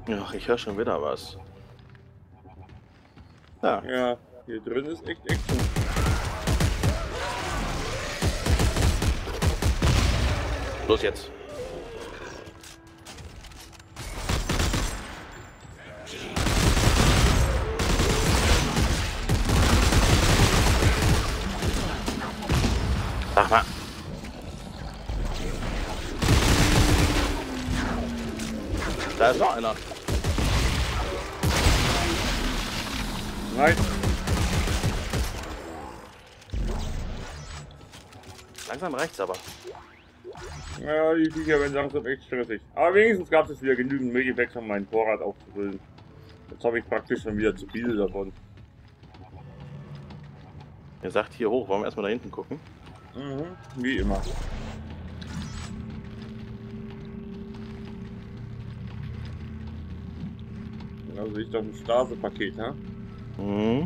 Ach, ich höre schon wieder was. Ja. Ja, hier drin ist echt Action. Los jetzt. Sag mal. Da ist noch einer. Nein. Langsam reicht's aber. Ja, die Viecher werden langsam echt stressig. Aber wenigstens gab es wieder genügend Medipacks, um meinen Vorrat aufzufüllen. Jetzt habe ich praktisch schon wieder zu viele davon. Er sagt hier hoch, wollen wir erstmal da hinten gucken? Mhm, wie immer. Also ich doch ein Straßepaket, ha? Mhm.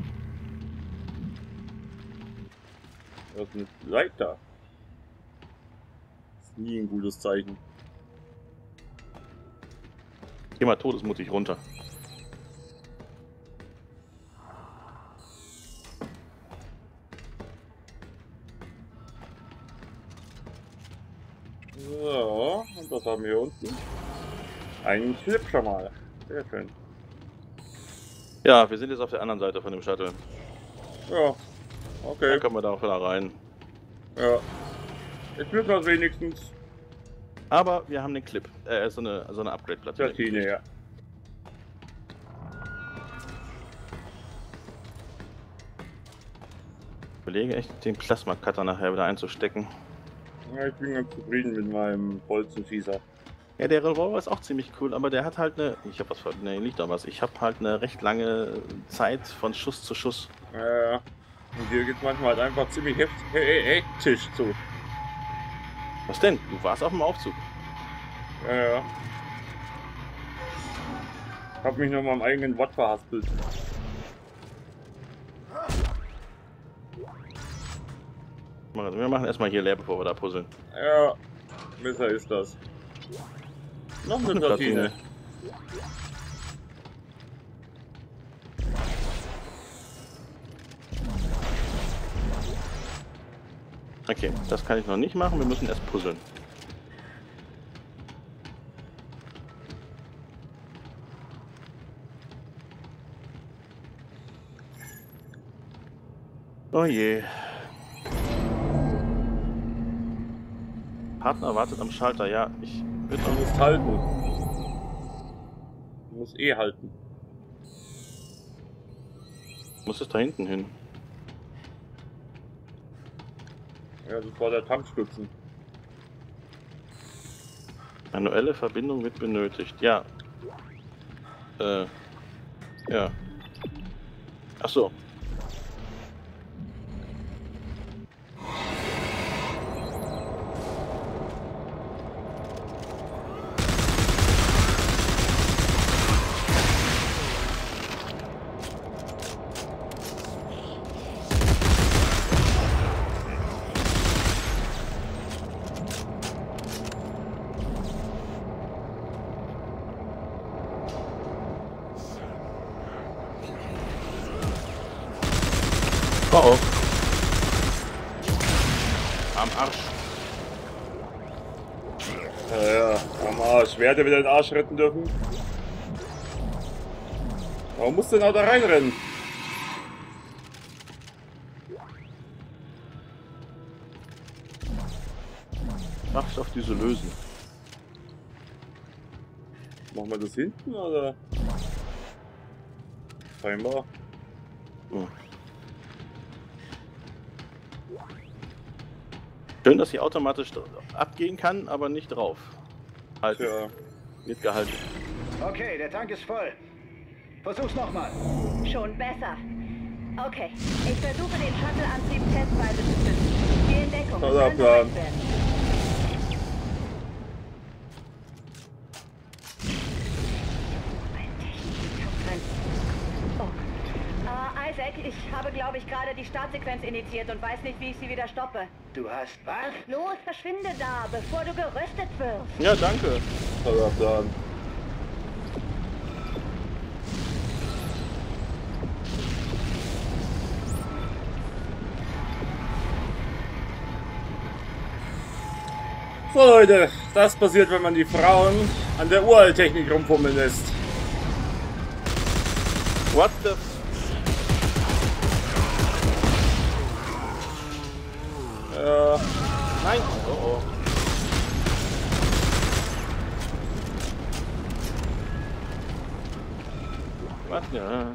Das ist eine Leiter. Das ist nie ein gutes Zeichen. Geh mal todesmutig runter. So, und was haben wir hier unten? Einen Clip schon mal. Sehr schön. Ja, wir sind jetzt auf der anderen Seite von dem Shuttle. Ja, Dann okay. kommen wir da auch wieder rein. Ja. Ich will das wenigstens. Aber wir haben den Clip. So eine Upgrade-Platine. Platine, ja. Ich überlege echt, den Plasma-Cutter nachher wieder einzustecken. Ja, ich bin ganz zufrieden mit meinem Bolzenschießer. Ja, der Revolver ist auch ziemlich cool, aber der hat halt eine... Ich habe was... Ne, nicht da was. Ich habe halt eine recht lange Zeit von Schuss zu Schuss. Ja. Und hier geht manchmal halt einfach ziemlich hektisch zu. Was denn? Du warst auf dem Aufzug. Ja. Hab mich noch mal am eigenen Wort verhaspelt. Wir machen erstmal hier leer, bevor wir da puzzeln. Ja. Besser ist das. Noch eine Platine. Okay, das kann ich noch nicht machen. Wir müssen erst puzzeln. Oh je. Partner wartet am Schalter. Ja, ich würde Du noch... musst halten. Du musst eh halten. Muss es da hinten hin. Ja, das war der Tankstützen. Manuelle Verbindung wird benötigt. Ja. Ja. Ach so. Oh oh. Am Arsch. Ja, am Arsch. Wer hätte wieder den Arsch retten dürfen? Warum musst du denn auch da reinrennen? Kraftstoff diese lösen. Machen wir das hinten oder? Scheinbar. Hm. Schön, dass sie automatisch abgehen kann, aber nicht drauf. Halt, Tja. wird gehalten. Okay, der Tank ist voll. Versuch's nochmal. Schon besser. Okay, ich versuche den Shuttle-Antrieb testweise zu zünden. Geh in Deckung. Toller Könnte Plan. leicht werden. Ein Technik-Kapseln. Oh. Isaac, ich habe, glaube ich, gerade die Startsequenz initiiert und weiß nicht, wie ich sie wieder stoppe. Du hast was? Los, verschwinde da, bevor du geröstet wirst. Ja, danke. Toller Plan. So Leute, das passiert, wenn man die Frauen an der Uralttechnik rumfummeln lässt. What the... Nein! Oh oh. Was? Ja.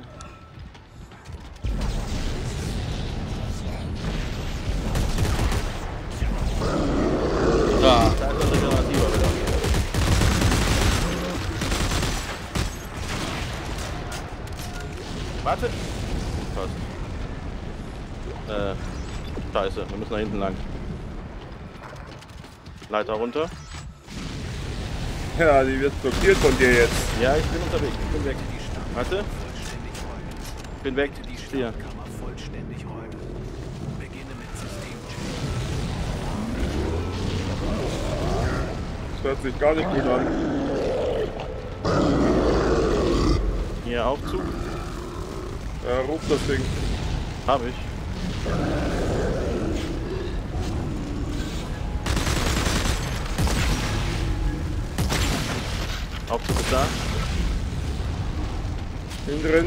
Da ist der Regenerativa wieder. Warte! Fast. Scheiße, wir müssen nach hinten lang. Leiter runter. Ja, die wird blockiert von dir jetzt. Ja, ich bin unterwegs, ich bin weg. Warte. Ich bin weg, hier. Das hört sich gar nicht gut an. Hier Aufzug. Ruft das Ding. Hab ich. Aufzug ist da. Innen drin.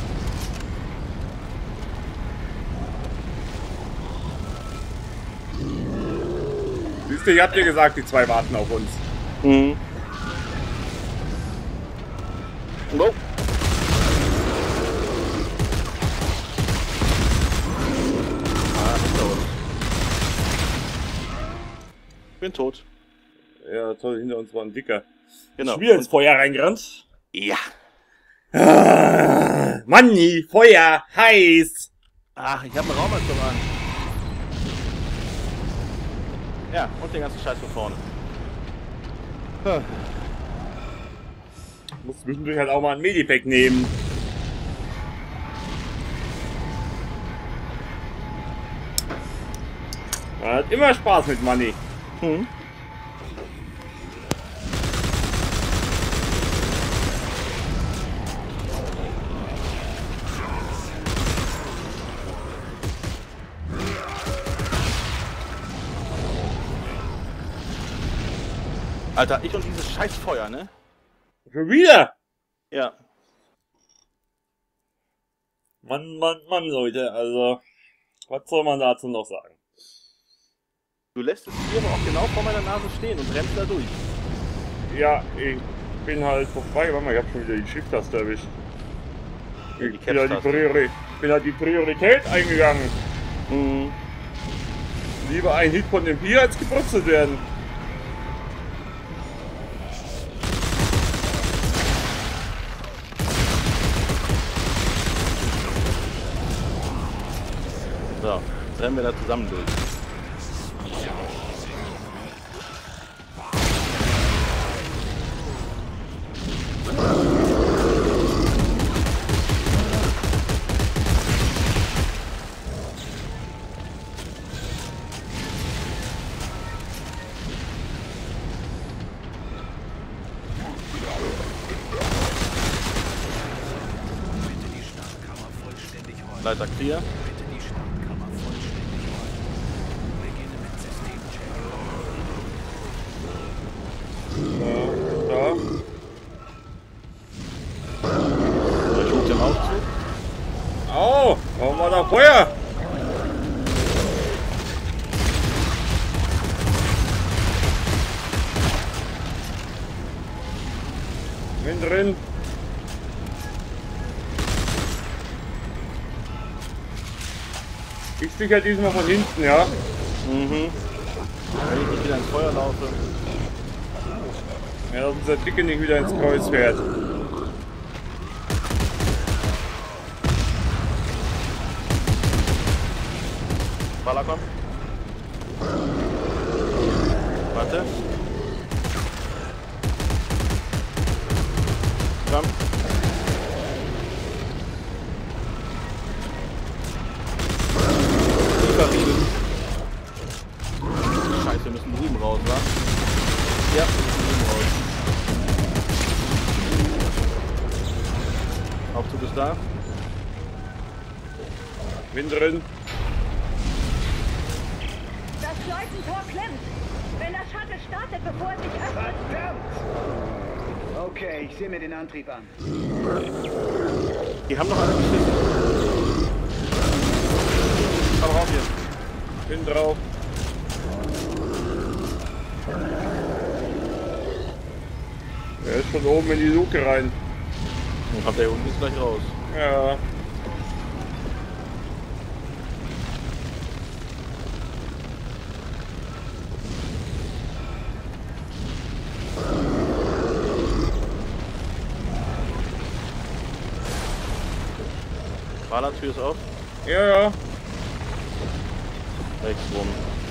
Siehst du, ich hab dir gesagt, die zwei warten auf uns. Mhm. Go. Ich bin tot. Ja, toll, hinter uns war ein Dicker. Genau. Ist wieder ins Feuer reingerannt. Ja. Ah, Manni, Feuer, heiß. Ach, ich habe einen Raumanzug an. Ja, und den ganzen Scheiß von vorne. Muss zwischendurch halt auch mal ein Medipack nehmen. Man hat immer Spaß mit Manni. Mhm. Alter, ich und dieses scheiß Feuer, ne? Schon wieder? Ja. Mann, Leute, also, was soll man dazu noch sagen? Du lässt es hier aber auch genau vor meiner Nase stehen und rennst da durch. Ja, ich bin halt vorbei. Warte mal, ich hab schon wieder die Shift-Taste erwischt. Die Ich bin halt Caps-Taste. bin halt die Priorität eingegangen. Mhm. Lieber ein Hit von dem Bier als gebrutzelt werden. So, jetzt rennen wir da zusammen durch. Leiter clear. Da. Ich rufe den Aufzug. Au! Warum war da Feuer? Bin drin. Ich sicher diesmal von hinten, ja? Mhm. Wenn ich nicht wieder ins Feuer laufe. Ja, dass unser Dicke nicht wieder ins Kreuz fährt. Baller, komm. Warte. Komm. Scheiße, wir müssen drüben raus, wa? Ja, wir müssen drüben raus. Aufzug ist da. Bin drin. Das Schleusentor klemmt. Wenn das Shuttle startet, bevor es sich öffnet... Verdammt! Okay, ich sehe mir den Antrieb an. Die haben noch alle geschissen. Komm rauf hier. Bin drauf. Er ist von oben in die Luke rein. Und der unten ist gleich raus. Ja. Fahrertür ist auf. Ja, ja. Rechts rum.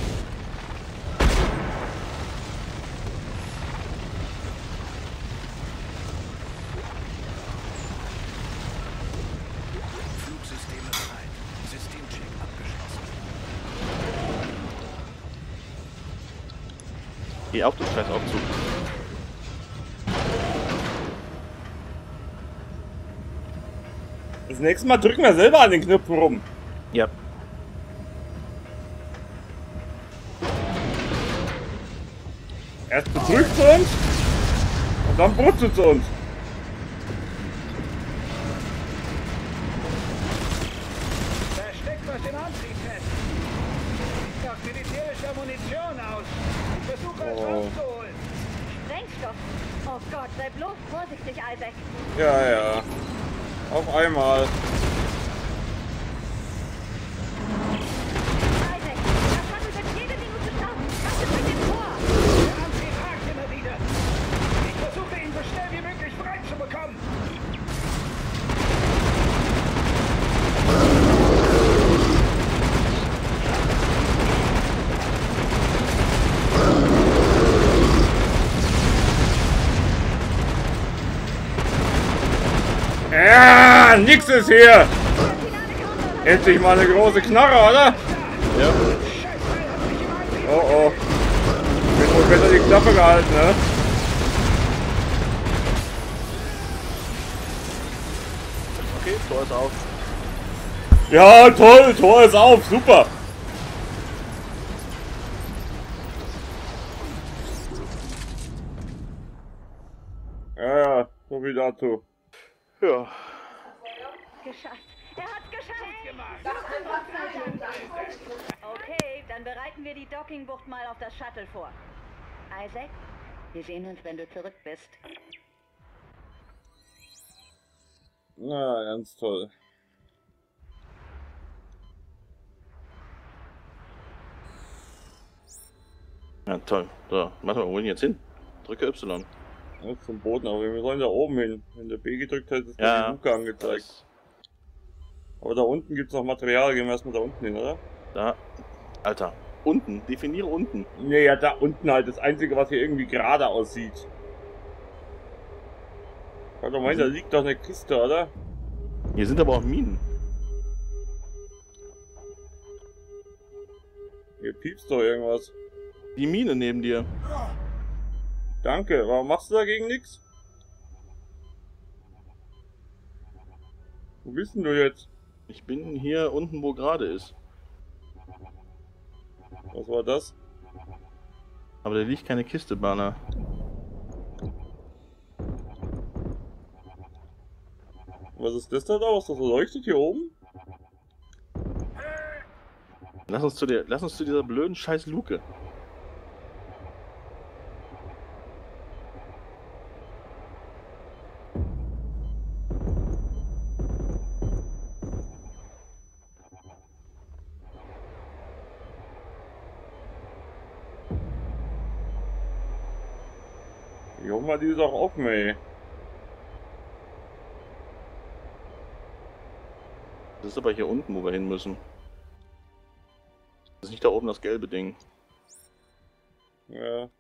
Flugsysteme bereit. Systemcheck abgeschlossen. Geh auf, du scheiß Aufzug. Das nächste Mal drücken wir selber an den Knöpfen rum. Ja. Erst bedrückt zu uns und dann brutzelt zu uns. Da steckt was im Antrieb fest. Sieht nach militärischer Munition aus. Ich versuche es rauszuholen. Sprengstoff. Oh Gott, sei bloß vorsichtig, Isaac. Ja, ja. Auf einmal. Isaac, das Shuttle wird jede Minute starten. Was ist mit dem Tor? Der Antrieb hakt immer wieder. Ich versuche ihn so schnell wie möglich frei zu bekommen. Ja, nix ist hier. Endlich mal eine große Knarre, oder? Ja. Scheißteil hat mich im Antrieb. Oh oh. Wird wohl besser die Klappe gehalten, ne? Okay, Tor ist auf. Ja, toll, Tor ist auf, super. Ja, ja, so viel dazu. Ja. Geschafft. Er hat's geschafft. Okay, dann bereiten wir die Dockingbucht mal auf das Shuttle vor. Isaac, wir sehen uns, wenn du zurück bist. Na, ganz toll. Ja, toll. So, warte mal, wo wollen wir jetzt hin? Drücke Y. Ja, zum Boden, aber wir sollen da oben hin. Wenn der B gedrückt hat, ist Ja. die Luke angezeigt. Aber da unten gibt es noch Material, gehen wir erstmal da unten hin, oder? Da. Alter. Unten. Definiere unten. Nee, ja, da unten halt. Das Einzige, was hier irgendwie gerade aussieht. Kann doch meinen, da liegt doch eine Kiste, oder? Hier sind aber auch Minen. Hier piepst doch irgendwas. Die Mine neben dir. Danke, warum machst du dagegen nichts? Wo bist denn du jetzt? Ich bin hier unten, wo gerade ist. Was war das? Aber da liegt keine Kiste, Banner. Was ist das da, was das so leuchtet hier oben? Lass uns zu dieser blöden scheiß Luke. Ich hoffe mal, die ist auch offen, ey. Das ist aber hier unten, wo wir hin müssen. Das ist nicht da oben das gelbe Ding. Ja.